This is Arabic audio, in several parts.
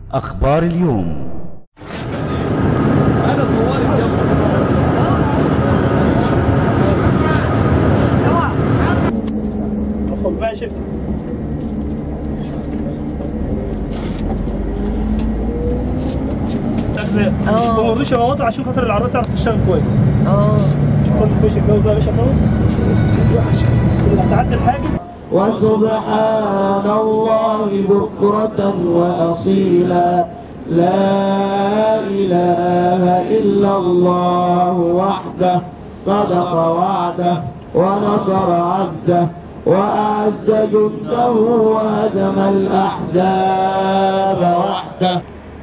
أخبار اليوم. أنا صوري خد بقى شفت تغذية ما رضيش مواضع عشان خاطر العربية تعرف تشتغل كويس. خد في وش الجو بقى يا باشا صور هتعدي الحاجز. وسبحان الله بكرة وأصيلا لا إله إلا الله وحده صدق وعده ونصر عبده وأعز جنده وهزم الأحزاب وحده.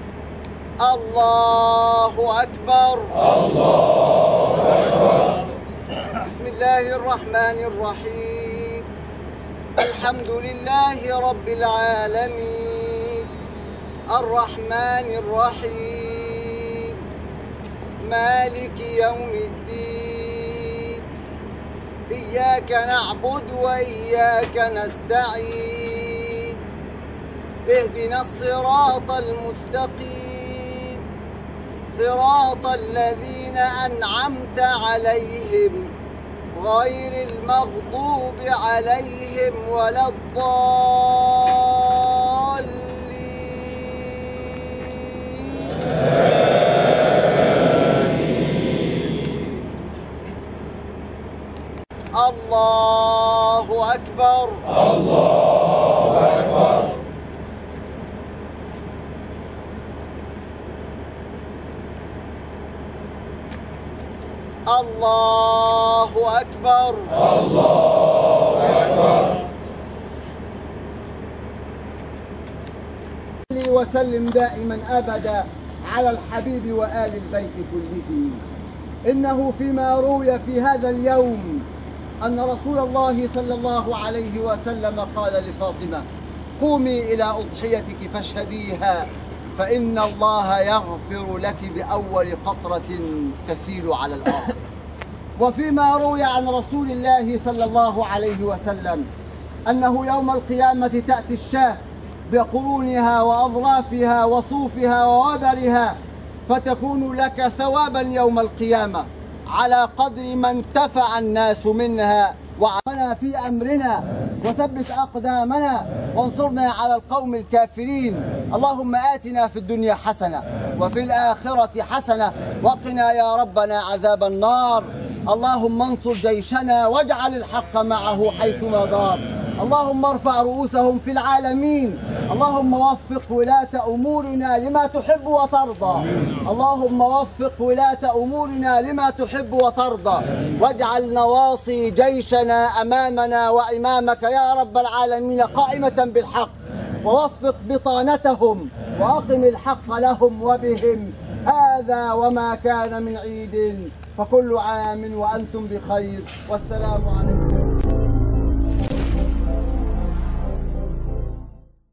الله أكبر. الله أكبر. بسم الله الرحمن الرحيم. الحمد لله رب العالمين الرحمن الرحيم مالك يوم الدين إياك نعبد وإياك نستعين اهدنا الصراط المستقيم صراط الذين أنعمت عليهم غير المغضوب عليهم ولا الضالين. الله أكبر. الله أكبر. الله أكبر. الله أكبر. وسلم دائما أبدا على الحبيب وآل البيت كلهم. إنه فيما روي في هذا اليوم أن رسول الله صلى الله عليه وسلم قال لفاطمة: قومي إلى أضحيتك فاشهديها فإن الله يغفر لك بأول قطرة تسيل على الأرض. وفيما روي عن رسول الله صلى الله عليه وسلم أنه يوم القيامة تأتي الشاة بقرونها وأظرافها وصوفها ووبرها فتكون لك ثوابا يوم القيامة على قدر ما انتفع الناس منها. وعنا في أمرنا وثبت أقدامنا وانصرنا على القوم الكافرين. اللهم آتنا في الدنيا حسنة وفي الآخرة حسنة وقنا يا ربنا عذاب النار. اللهم انصر جيشنا واجعل الحق معه حيثما دار. اللهم ارفع رؤوسهم في العالمين. اللهم وفق ولاة أمورنا لما تحب وترضى. اللهم وفق ولاة أمورنا لما تحب وترضى واجعل نواصي جيشنا أمامنا وإمامك يا رب العالمين قائمة بالحق ووفق بطانتهم وأقم الحق لهم وبهم. هذا وما كان من عيد فكل عام وأنتم بخير والسلام عليكم.